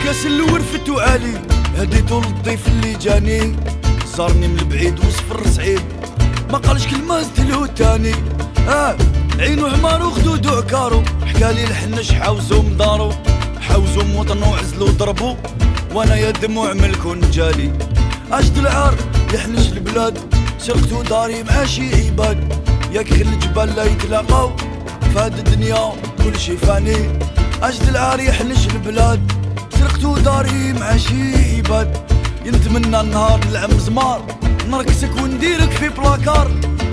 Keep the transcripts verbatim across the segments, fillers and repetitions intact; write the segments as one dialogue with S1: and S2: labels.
S1: كاس الورفت وعالي هديتو للضيف اللي جاني، زارني من البعيد وصفر سعيد ما قالش كلمة زدلو تاني. اه عينو حمار وخدودو عكارو، حكالي الحنش حاوزو مدارو، حاوزو موطنو عزلو ضربو، وانا يا دموع ملكون جالي. عشت العار يحنش البلاد، سرقتو داري مع شي عباد، ياك خل الجبال لا يتلاقاو فهاد الدنيا كل شي فاني. عشت العار يحنش البلاد، سرقتو داري مع شي عباد، ينتمنى النهار نلعب زمار، نركسك ونديرك في بلاكار.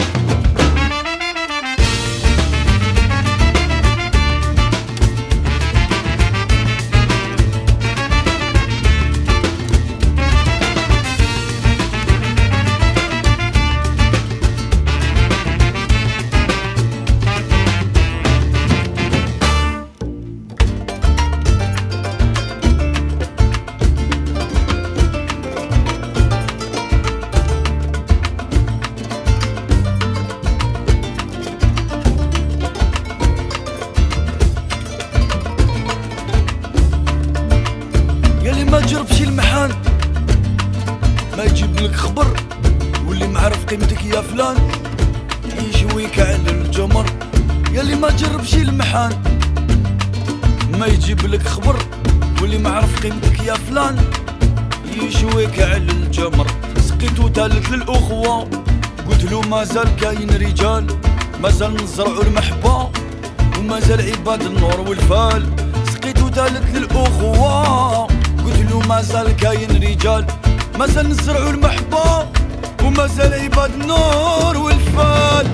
S1: ما تجربش المحان ما يجيب لك خبر، واللي معرف قيمتك يا فلان يشويك على الجمر. ياللي ما تجربش المحان ما يجيب لك خبر، واللي معرف قيمتك يا فلان يشويك على الجمر. سقيتو تالت للأخوة قلتلو مازال كاين رجال، مازال نزرعو المحبة ومازال عباد النور والفال. سقيتو تالت للأخوة قلتلو مازال كاين رجال، مازال نزرعو المحبة ومازال عباد النور والفال.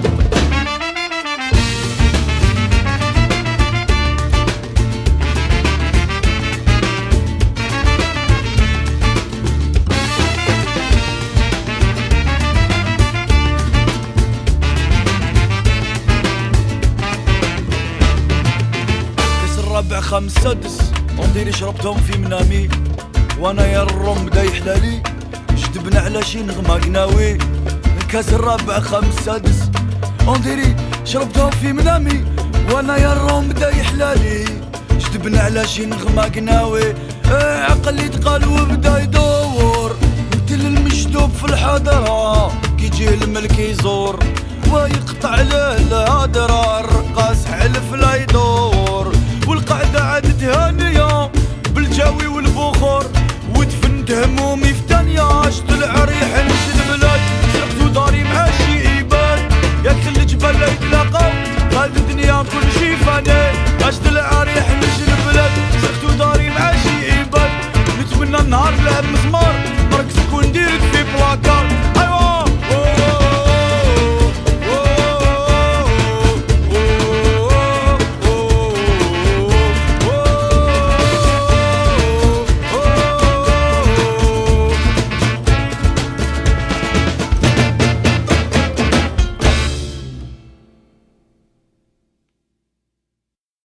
S1: كاس الرابع خمس سادس ونديري شربتهم في منامي، وانا يا الروم بدا يحلالي جدبنا على شي نغمة قناوي. الكاس الرابع خمس سادس ونديري شربتهم في منامي، وانا يا الروم بدا يحلالي جدبنا على شي نغمة قناوي. اه عقلي تقال وبدا يدور، مثل المجدوب في الحضرة كيجيه الملك يزور، ويقطع له الهدرة الرقاص حلف لا يدور. والقعدة عادت هانية بالجاوي والبخور، ودفنت همومي في تانية. عشت العريح نش البلاد، سرقتو داري مع شي عباد، ياك خلي الجبال لا يتلاقاو هاد الدنيا كل شي فاني. عشت العريح نش البلاد، سرقتو داري مع شي عباد، نتمنى النهار